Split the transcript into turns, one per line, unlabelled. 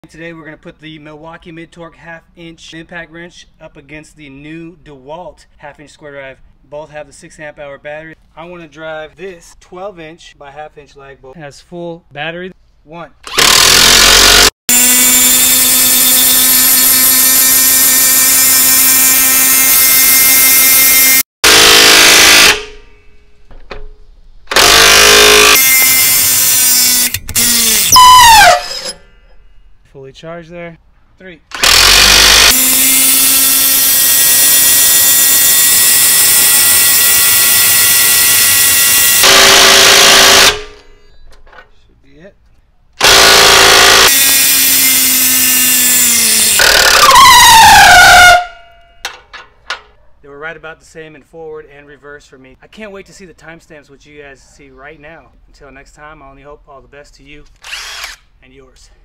Today we're going to put the Milwaukee mid-torque 1/2-inch impact wrench up against the new DeWALT 1/2-inch square drive. Both have the 6 amp hour battery. I want to drive this 12-inch by 1/2-inch lag bolt. It has full battery. 1. Fully charged there. 3. Should be it. They were right about the same in forward and reverse for me. I can't wait to see the timestamps, which you guys see right now. Until next time, I only hope all the best to you and yours.